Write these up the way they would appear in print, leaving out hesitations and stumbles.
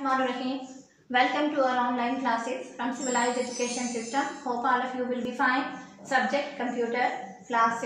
Bismillahirrahmanirrahim. Welcome to our online classes from Civilized Education System. Hope all of you will be fine. Subject Computer Class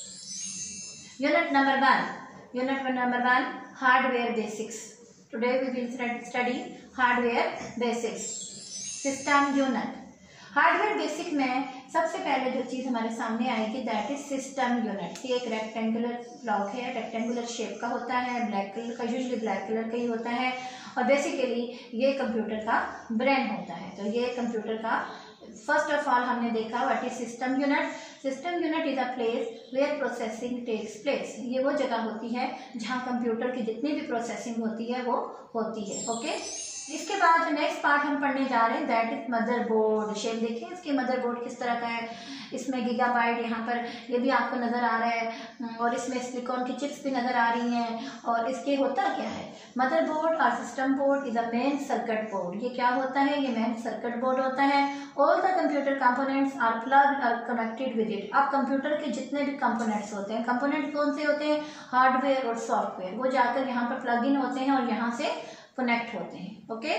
6. Unit number 1. Unit number 1 Hardware Basics. Today we will study Hardware Basics. System Unit. Hardware basic में सबसे पहले जो चीज़ हमारे सामने आएगी that is system unit. ये एक rectangular block है, रेक्टेंगुलर शेप का होता है, ब्लैक कलर का, यूजुअली ब्लैक कलर का ही होता है और बेसिकली ये कंप्यूटर का ब्रेन होता है। तो ये कंप्यूटर का फर्स्ट ऑफ ऑल हमने देखा what is system unit. System unit is a place where processing takes place. ये वो जगह होती है जहाँ कंप्यूटर की जितनी भी प्रोसेसिंग होती है वो होती है। ओके, इसके बाद जो नेक्स्ट पार्ट हम पढ़ने जा रहे हैं दैट इज मदरबोर्ड। शेप देखिए इसके मदरबोर्ड किस तरह का है। इसमें गीगाबाइट यहाँ पर ये भी आपको नज़र आ रहा है और इसमें सिलिकॉन की चिप्स भी नज़र आ रही हैं। और इसके होता क्या है, मदरबोर्ड और system board is a main circuit board. ये क्या होता है, ये मेन सर्किट बोर्ड होता है। All the computer components are plugged और कनेक्टेड विद इट। अब कंप्यूटर के जितने भी कंपोनेंट्स होते हैं, कंपोनेंट कौन से होते हैं, हार्डवेयर और सॉफ्टवेयर, वो जाकर यहाँ पर प्लग इन होते हैं और यहाँ से कनेक्ट होते हैं। Okay,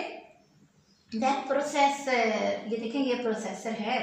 then processor. ये देखें ये प्रोसेसर है।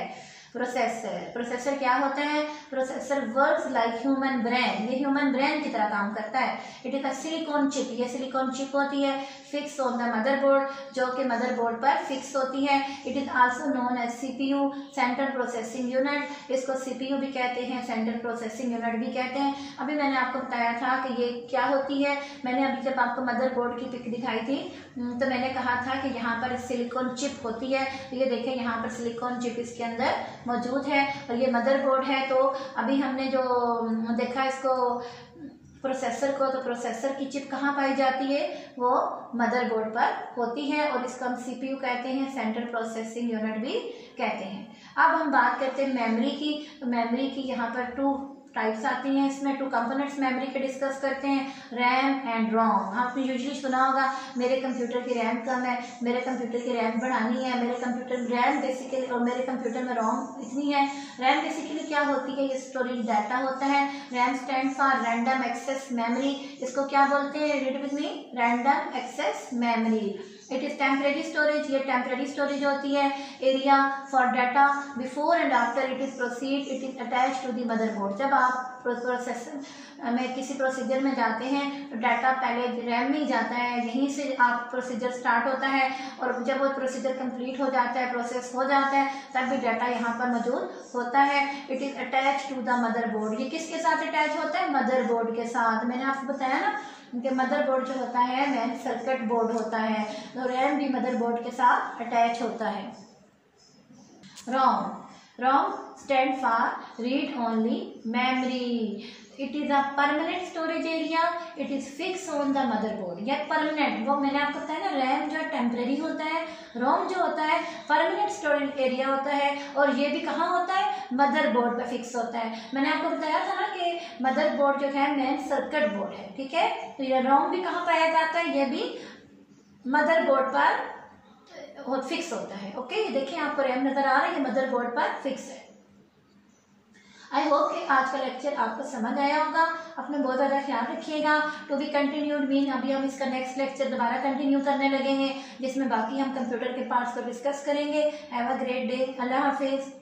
प्रोसेसर क्या होता है, processor works like human brain. ये ह्यूमन ब्रेन की तरह काम करता है। It is a silicon chip. ये सिलिकॉन चिप होती है फिक्स ऑन द मदरबोर्ड, जो कि मदरबोर्ड पर फिक्स होती है। It is also known as CPU, central processing unit. इसको सीपीयू भी कहते हैं, सेंट्रल प्रोसेसिंग यूनिट भी कहते हैं। अभी मैंने आपको बताया था कि ये क्या होती है। मैंने अभी जब आपको मदरबोर्ड की पिक दिखाई थी तो मैंने कहा था कि यहाँ पर सिलिकॉन चिप होती है। तो ये देखें यहाँ पर सिलिकॉन चिप इसके अंदर मौजूद है और ये मदरबोर्ड है। तो अभी हमने जो देखा इसको प्रोसेसर को, तो प्रोसेसर की चिप कहाँ पाई जाती है, वो मदरबोर्ड पर होती है और इसको हम सीपीयू कहते हैं, सेंट्रल प्रोसेसिंग यूनिट भी कहते हैं। अब हम बात करते हैं मेमोरी की। तो मेमोरी की यहाँ पर 2 टाइप्स आती हैं। इसमें 2 कंपोनेंट्स मेमोरी के डिस्कस करते हैं, रैम एंड रोम। आपने यूजुअली सुना होगा मेरे कंप्यूटर की रैम कम है, मेरे कंप्यूटर की रैम बढ़ानी है, मेरे कंप्यूटर में रैम बेसिकली और मेरे कंप्यूटर में रोम इतनी है। रैम बेसिकली क्या होती है, ये स्टोरेज डाटा होता है। RAM stand for random access memory. इसको क्या बोलते हैं, read with me, random access memory. It is temporary storage. ये टेम्परेरी स्टोरेज होती है। Area for data before and after it is proceed, it is attach to the motherboard. जब आप processor में किसी प्रोसीजर में जाते हैं तो डाटा पहले रैम में ही जाता है, यहीं से आप प्रोसीजर स्टार्ट होता है और जब वो प्रोसीजर कंप्लीट हो जाता है, प्रोसेस हो जाता है, तब भी डाटा यहाँ पर मौजूद होता है। It is attach to the motherboard. ये किसके साथ अटैच होता है, मदरबोर्ड के साथ। मैंने आपको बताया ना कि मदरबोर्ड जो होता है मेन सर्किट बोर्ड होता है, तो रैम भी मदरबोर्ड के साथ अटैच होता है। ROM stand for read only memory. It is a permanent storage area. It is fix on the motherboard. यह परमानेंट, वो मैंने आपको बताया ना, रैम जो टेम्परेरी होता है, रोम जो होता है परमानेंट स्टोरेज एरिया होता है और ये भी कहाँ होता है, मदरबोर्ड पे फिक्स होता है। मैंने आपको बताया था ना कि मदरबोर्ड जो है मेन सर्किट बोर्ड है, ठीक है। तो ये रोम भी कहाँ पाया जाता है, ये भी मदरबोर्ड पर फिक्स होता है। ओके, ये देखिए आपको रैम नजर आ रहा है, ये मदरबोर्ड पर फिक्स है। आई होप कि आज का लेक्चर आपको समझ आया होगा। अपना बहुत ज़्यादा ख्याल रखिएगा। टू बी कंटिन्यूड मीन अभी हम इसका नेक्स्ट लेक्चर दोबारा कंटिन्यू करने लगे हैं जिसमें बाकी हम कंप्यूटर के पार्ट्स को डिस्कस करेंगे। Have a great day. अल्लाह हाफिज़।